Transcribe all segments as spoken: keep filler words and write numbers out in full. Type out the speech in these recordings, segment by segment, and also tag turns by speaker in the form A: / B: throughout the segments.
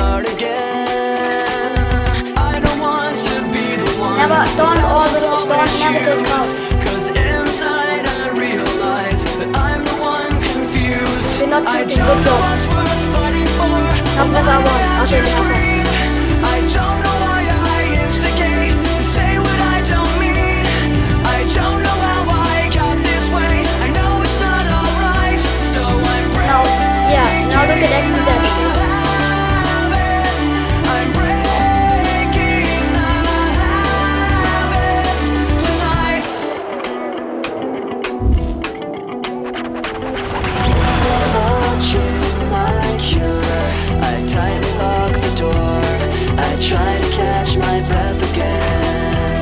A: start again. I don't want to be the one.
B: Never, don't always, don't never go out.
A: Cause inside I realize that I'm the one confused.
B: We're not
A: I
B: shooting,
A: don't
B: good
A: know
B: job.
A: what's worth fighting for.
B: Not as I want, I'll
A: To
B: take it.
A: scream. I don't know why I instigate and say what I don't mean. I don't know how I got this way. I know it's not alright, so I'm
B: Now, yeah, now look at X and Z.
A: I'm breaking the habits tonight. Watching my cure, I tightly lock the door. I try to catch my breath again.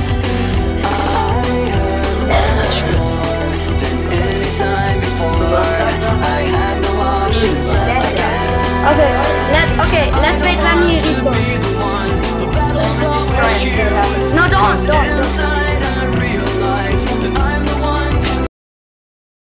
A: I heard much more than any time before. I have no options left again.
B: Okay, let okay, let's wait when he respawns.
A: Be the one, the battle's always yours.
B: No, don't, don't, don't.